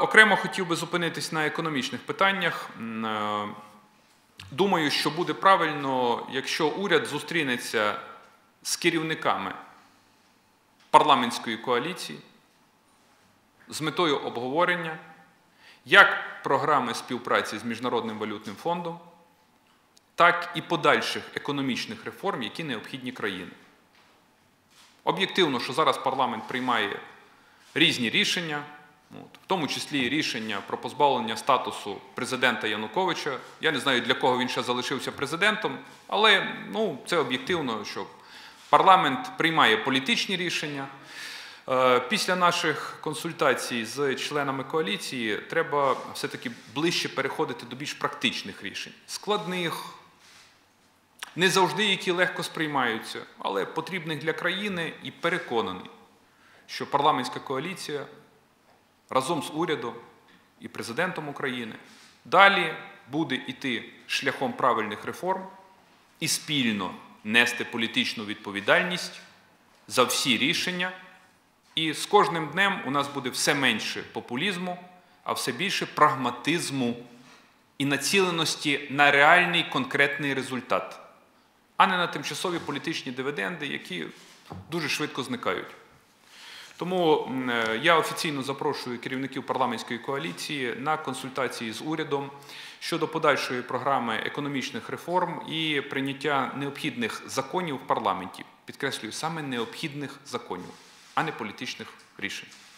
Окремо хотів би зупинитись на економічних питаннях. Думаю, що буде правильно, якщо уряд зустрінеться з керівниками парламентської коаліції з метою обговорення як програми співпраці з Міжнародним валютним фондом, так і подальших економічних реформ, які необхідні країні. Об'єктивно, що зараз парламент приймає різні рішення, в тому числі рішення про позбавлення статусу президента Януковича. Я не знаю, для кого він ще залишився президентом, але це об'єктивно, що парламент приймає політичні рішення. Після наших консультацій з членами коаліції треба все-таки ближче переходити до більш практичних рішень. Складних, не завжди які легко сприймаються, але потрібних для країни, і переконаний, що парламентська коаліція разом з урядом і президентом України далі буде йти шляхом правильних реформ і спільно нести політичну відповідальність за всі рішення. І з кожним днем у нас буде все менше популізму, а все більше прагматизму і націленості на реальний конкретний результат, а не на тимчасові політичні дивіденди, які дуже швидко зникають. Тому я офіційно запрошую керівників парламентської коаліції на консультації з урядом щодо подальшої програми економічних реформ і прийняття необхідних законів в парламенті. Підкреслюю, саме необхідних законів, а не політичних рішень.